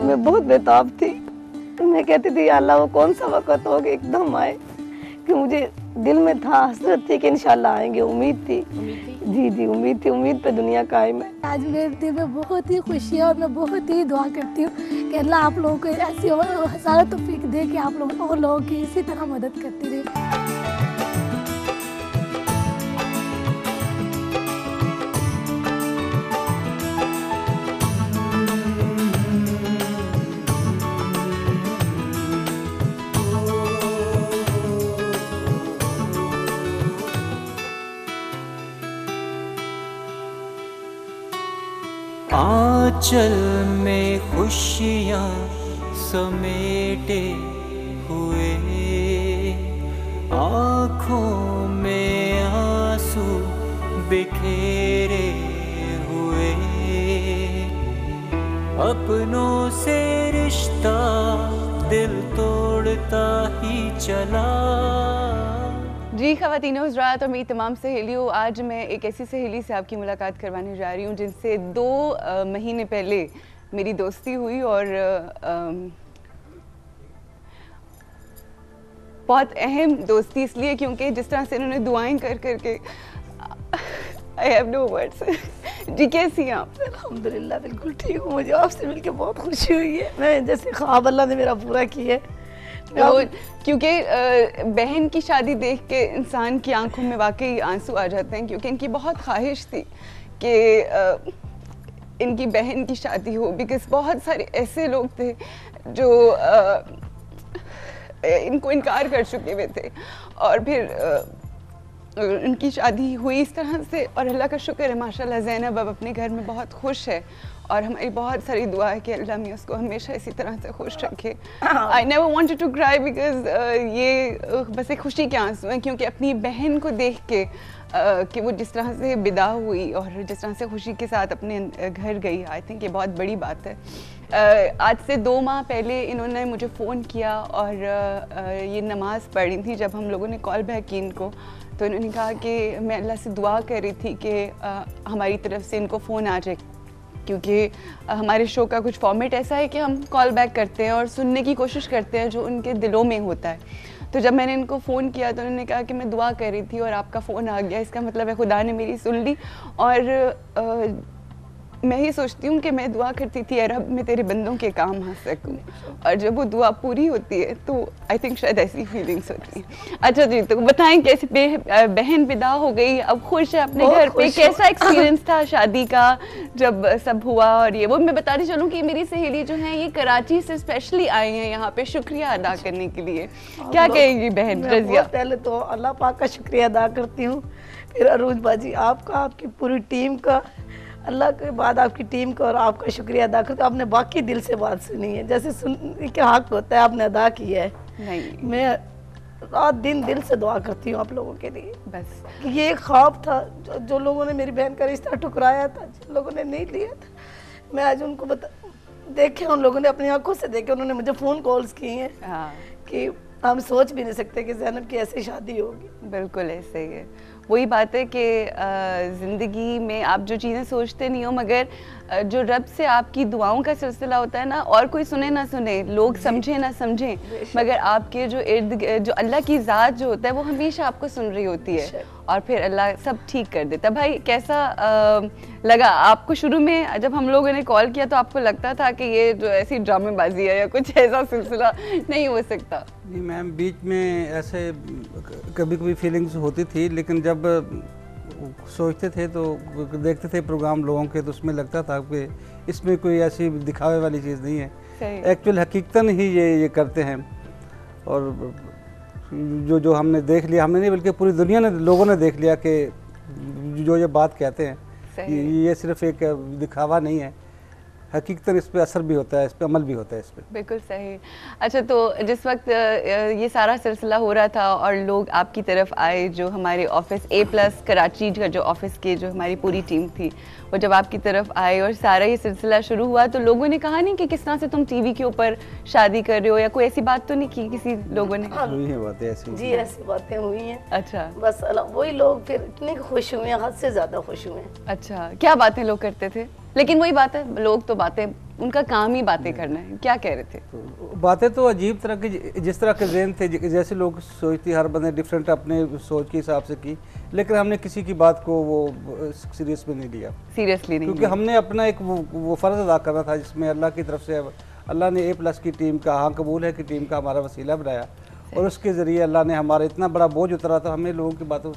मैं बहुत बेताब थी। मैं कहती थी या अल्लाह वो कौन सा वक़्त हो कि एकदम आए, कि मुझे दिल में था, हसरत थी कि इंशाल्लाह आएंगे, उम्मीद थी। जी जी उम्मीद थी, उम्मीद पे दुनिया कायम है। आज मेरे दिल में बहुत ही खुशी है और मैं बहुत ही दुआ करती हूँ कि अल्लाह आप लोगों को ऐसी और हज़ारों तौफीक दे कि आप लोग और लोगों की इसी तरह मदद करती रहे। आंचल में खुशियाँ समेटे हुए, आँखों में आंसू बिखेरे हुए, अपनों से रिश्ता दिल तोड़ता ही चला। जी ख़वातीन हज़रात और मेरी तमाम सहेलियों, आज मैं एक ऐसी सहेली से आपकी मुलाकात करवाने जा रही हूँ जिनसे 2 महीने पहले मेरी दोस्ती हुई और बहुत अहम दोस्ती इसलिए क्योंकि जिस तरह से इन्होंने दुआएं कर करके आई हैव नो वर्ड्स। जी कैसी हैं आप? अल्हम्दुलिल्लाह बिल्कुल ठीक हूँ। मुझे आपसे मिलकर बहुत खुशी हुई है। मैं जैसे ख्वाब अल्लाह ने मेरा पूरा किया है। क्योंकि बहन की शादी देख के इंसान की आंखों में वाकई आंसू आ जाते हैं, क्योंकि इनकी बहुत ख्वाहिश थी कि इनकी बहन की शादी हो, बिकॉज बहुत सारे ऐसे लोग थे जो इनको इनकार कर चुके हुए थे और फिर उनकी शादी हुई इस तरह से। और अल्लाह का शुक्र है माशाल्लाह ज़ैनब अब अपने घर में बहुत खुश है और हमारी बहुत सारी दुआ है कि अल्लाह में उसको हमेशा इसी तरह से खुश रखे। I never wanted to cry because ये बस एक खुशी के आंसू हैं, क्योंकि अपनी बहन को देख के कि वो जिस तरह से विदा हुई और जिस तरह से खुशी के साथ अपने घर गई, आई थिंक ये बहुत बड़ी बात है। आज से 2 माह पहले इन्होंने मुझे फ़ोन किया और ये नमाज़ पढ़ी थी जब हम लोगों ने कॉल बैक की इनको, तो इन्होंने कहा कि मैं अल्लाह से दुआ कर रही थी कि हमारी तरफ से इनको फ़ोन आ जाए, क्योंकि हमारे शो का कुछ फॉर्मेट ऐसा है कि हम कॉल बैक करते हैं और सुनने की कोशिश करते हैं जो उनके दिलों में होता है। तो जब मैंने इनको फ़ोन किया तो उन्होंने कहा कि मैं दुआ कर रही थी और आपका फ़ोन आ गया, इसका मतलब है खुदा ने मेरी सुन ली। और मैं ही सोचती हूँ कि मैं दुआ करती थी यार रब मैं तेरे बंदों के काम आ सकूँ, और जब वो दुआ पूरी होती है तो आई थिंक शायद ऐसी फीलिंग्स होती हैं। अच्छा जी, तो बताएं कैसे बहन विदा हो गई, अब खुश है अपने घर पे, कैसा एक्सपीरियंस था शादी का जब सब हुआ? और ये वो मैं बताती चलूँ कि मेरी सहेली जो है ये कराची से स्पेशली आई हैं यहाँ पे शुक्रिया अदा करने के लिए। क्या कहेगी बहन रज़िया? पहले तो अल्लाह पाक का शुक्रिया अदा करती हूँ, फिर अरूज बाजी आपका, आपकी पूरी टीम का, अल्लाह के बाद आपकी टीम का और आपका शुक्रिया अदा करते। आपने बाकी दिल से बात सुनी है, जैसे सुनने के हक होता है आपने अदा किया है। नहीं मैं रात दिन दिल से दुआ करती हूँ आप लोगों के लिए। बस ये एक ख्वाब था जो लोगों ने मेरी बहन का रिश्ता ठुकराया था, जिन लोगों ने नहीं लिया था, मैं आज उनको देखे, उन लोगों ने अपनी आंखों से देखे, उन्होंने मुझे फ़ोन कॉल्स किए हैं कि हम सोच भी नहीं सकते कि ज़ैनब की ऐसी शादी होगी। बिल्कुल ऐसे ही है। वही बात है कि ज़िंदगी में आप जो चीज़ें सोचते नहीं हो, मगर जो रब से आपकी दुआओं का सिलसिला होता है ना, और कोई सुने ना सुने, लोग समझे ना समझें, मगर आपके जो इर्द जो अल्लाह की ज़ात जो होता है वो हमेशा आपको सुन रही होती है और फिर अल्लाह सब ठीक कर देता है। भाई कैसा लगा आपको शुरू में जब हम लोगों ने कॉल किया? तो आपको लगता था कि ये जो ऐसी ड्रामेबाजी है या कुछ ऐसा सिलसिला नहीं हो सकता? नहीं मैम, बीच में ऐसे कभी कभी फीलिंग्स होती थी, लेकिन जब सोचते थे तो देखते थे प्रोग्राम लोगों के, तो उसमें लगता था कि इसमें कोई ऐसी दिखावे वाली चीज़ नहीं है, एक्चुअल हकीकतन ही ये करते हैं। और जो हमने देख लिया, हमने नहीं बल्कि पूरी दुनिया ने, लोगों ने देख लिया कि जो ये बात कहते हैं ये सिर्फ एक दिखावा नहीं है, हकीकतन इस पे असर भी होता है, इस पे अमल भी होता है इस पे। बिल्कुल सही। अच्छा, तो जिस वक्त ये सारा सिलसिला हो रहा था और लोग आपकी तरफ आए, जो हमारे ऑफिस A+ कराची का जो ऑफिस की जो हमारी पूरी टीम थी, वो जब आपकी तरफ आए और सारा ये सिलसिला शुरू हुआ, तो लोगों ने कहा नहीं कि किस तरह से तुम टीवी के ऊपर शादी कर रहे हो, या कोई ऐसी बात तो नहीं की किसी लोगों ने? हुई है बातें ऐसी। जी ऐसी बातें हुई हैं। अच्छा, बस वही लोग फिर इतने खुश हुए हैं, हद से ज़्यादा खुश हुए हैं। अच्छा, क्या बातें लोग करते थे? लेकिन वही बात है, लोग तो बातें उनका काम ही बातें करना है, क्या कह रहे थे? तो बातें तो अजीब तरह की, जिस तरह के ज़हन थे, जैसे लोग सोचती, हर बंदे डिफरेंट अपने सोच के हिसाब से की, लेकिन हमने किसी की बात को वो सीरियस में नहीं लिया, सीरियसली नहीं, क्योंकि हमने अपना एक वो फ़र्ज़ अदा करना था, जिसमें अल्लाह की तरफ से अल्लाह ने A+ की टीम का, हाँ कबूल है कि टीम का हमारा वसीला बनाया, और उसके ज़रिए अल्लाह ने हमारा इतना बड़ा बोझ उतरा था, हमें लोगों की बातों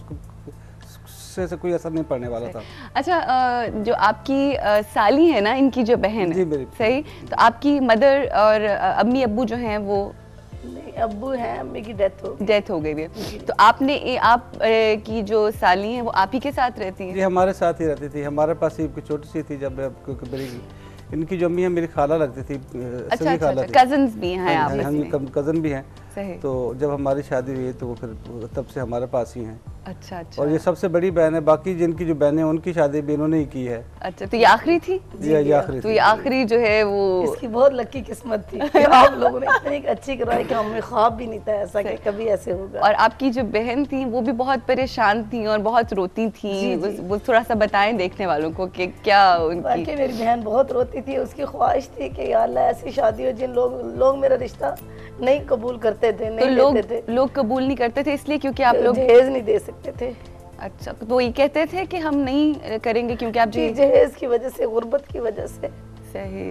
से कोई असर नहीं पड़ने वाला था। अच्छा, जो आपकी साली है ना, इनकी जो बहन है, सही, तो आपकी मदर और अम्मी अब्बू जो हैं वो? नहीं, अब्बू हैं, अम्मी की डेथ हो गई है। तो आपने आप की जो साली हैं वो आप ही के साथ रहती हैं? जी, हमारे साथ ही रहती थी, हमारे पास ही छोटी सी थी जब मेरी, इनकी जो अम्मी है मेरी खाला लगती थी। अच्छा, कजन्स भी हैं आप? हम कज़न भी हैं। सही। तो जब हमारी शादी हुई तो वो फिर तब से हमारे पास ही हैं। अच्छा अच्छा। और ये सबसे बड़ी बहन है, बाकी जिनकी जो बहनें हैं उनकी शादी भी इन्होंने ही की है। अच्छा, तो ये आखिरी थी? जी, ये आखिरी। तो ये आखिरी जो है वो इसकी बहुत लकी किस्मत थी कि आप लोगों ने इतनी अच्छी कराई कि हमें ख्वाब भी नहीं था ऐसा कि कभी ऐसे होगा। और आपकी जो बहन थी वो भी बहुत परेशान थी और बहुत रोती थी, वो थोड़ा सा बताएं देखने वालों को कि क्या उनकी? मेरी बहन बहुत रोती थी, उसकी ख्वाहिश थी कि या अल्लाह ऐसी शादी हो जिन लोग मेरा रिश्ता नहीं कबूल करते थे, नहीं लेते थे। लोग कबूल नहीं करते थे इसलिए क्योंकि आप लोग दहेज नहीं दे सकते थे। अच्छा, तो ये कहते थे कि हम नहीं करेंगे क्योंकि आप दहेज की वजह से, गुर्बत की वजह से। सही।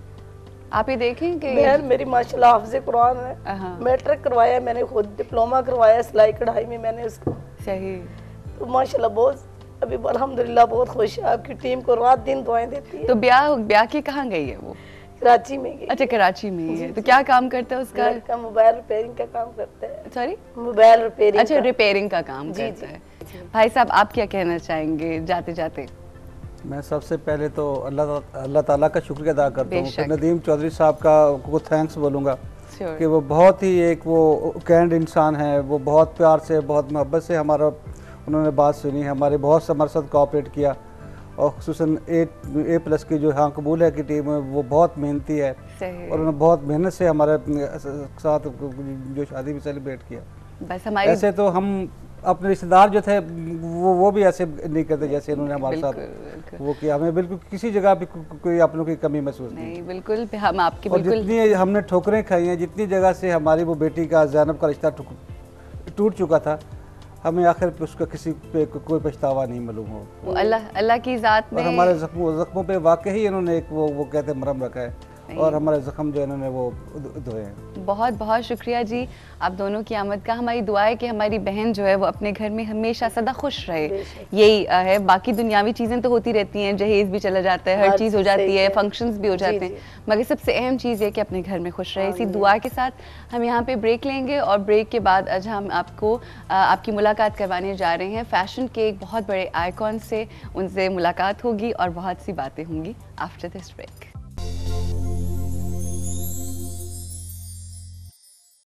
आप ये देखें कि बहन मेरी माशाल्लाह हाफ़िज़ कुरान है, मैट्रिक करवाया मैंने खुद, डिप्लोमा करवाया सिलाई कढ़ाई में मैंने उसको। सही। तो माशाल्लाह बहुत, अभी अल्हम्दुलिल्लाह बहुत खुश है, आपकी टीम को रात दिन दुआएं देती है। तो ब्याह के कहाँ गई है वो? कराची में गई। अच्छा, कराची में ही है। तो क्या काम करता है उसका? लड़का मोबाइल रिपेयरिंग का काम करता है। Sorry, mobile repairing. अच्छा, रिपेयरिंग का काम करता है। भाई साहब, आप क्या कहना चाहेंगे जाते जाते? मैं सबसे पहले तो अल्लाह ताला का शुक्रिया अदा करता हूँ, फिर नदीम चौधरी साहब को थैंक्स बोलूँगा कि वो बहुत ही एक वो कैंड इंसान है, वो बहुत प्यार से, बहुत मोहब्बत से हमारा उन्होंने बात सुनी, हमारे बहुत हमारे साथ कोऑपरेट किया, और खुसूसन A+ की जो हाँ कबूल है की टीम है वो बहुत मेहनती है, और उन्होंने बहुत मेहनत से हमारे साथ जो शादी भी सेलिब्रेट किया। बस हमारी ऐसे तो हम अपने रिश्तेदार जो थे वो भी ऐसे नहीं करते जैसे इन्होंने हमारे साथ वो किया, हमें बिल्कुल किसी जगह भी कोई अपनों की कमी महसूस नहीं। बिल्कुल, हम आपकी बिल्कुल। जितनी हमने ठोकरें खाई हैं, जितनी जगह से हमारी वो बेटी का ज़ैनब का रिश्ता टूट चुका था, हमें आखिर पे उसका किसी पे कोई पछतावा नहीं मालूम हो। अल्लाह की ज़ात ने, और हमारे ज़ख्मों पे वाकई इन्होंने एक वो कहते हैं मरहम रखा है, और हमारे ज़ख्म जो इन्होंने वो धोए हैं। बहुत बहुत शुक्रिया जी आप दोनों की आमद का। हमारी दुआ है कि हमारी बहन जो है वो अपने घर में हमेशा सदा खुश रहे, यही है। बाकी दुनियावी चीज़ें तो होती रहती हैं, जहेज भी चला जाता है, हर चीज़ हो जाती है, फंक्शंस भी हो जाते हैं, मगर सबसे अहम चीज़ है कि अपने घर में खुश रहे। इसी दुआ के साथ हम यहाँ पे ब्रेक लेंगे, और ब्रेक के बाद आज हम आपको आपकी मुलाकात करवाने जा रहे हैं फैशन के एक बहुत बड़े आइकॉन से। उनसे मुलाकात होगी और बहुत सी बातें होंगी आफ्टर दिस ब्रेक।